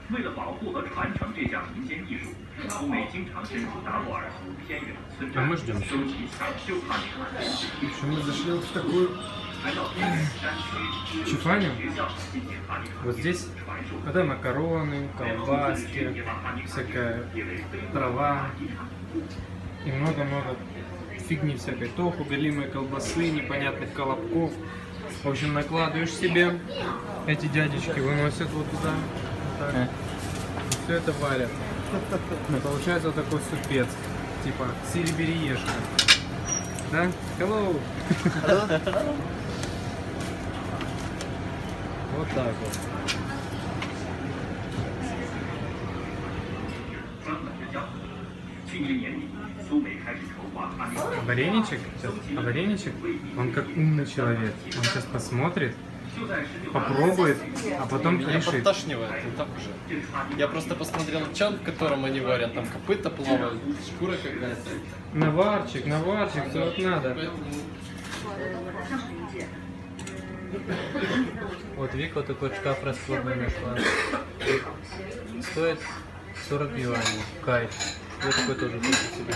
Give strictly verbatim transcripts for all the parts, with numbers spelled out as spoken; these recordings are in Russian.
为了保护和传承这项民间艺术，苏美经常身处达斡尔湖偏远的村庄，收集抢救怕的人质。 Мы зашли вот в такую чифаню. Вот здесь это макароны, колбаски, всякая трава и много-много фигни всякой. Тоху, галимой колбасы, непонятных колобков. В общем, накладываешь себе, эти дядечки выносят вот туда. Вот так. Все это варят. Получается вот такой супец. Типа сельдереешка. Да? Hello! Вот так вот. А вареничек, сейчас, а вареничек, он как умный человек. Он сейчас посмотрит, попробует, а потом Меня решит. подташнивает, ну так уже. Я просто посмотрел чан, в котором они варят, там копыта плавают, шкура какая-то. Наварчик, наварчик, все как надо. Поэтому... Вот Вика вот такой шкаф раскладной нашла. Стоит сорок юаней. Кайф. Я такой тоже хочу себе.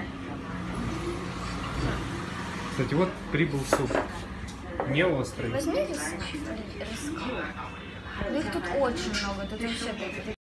Кстати, вот прибыл суп. Не острый. Возьми рис. Ну их тут очень много, тут вообще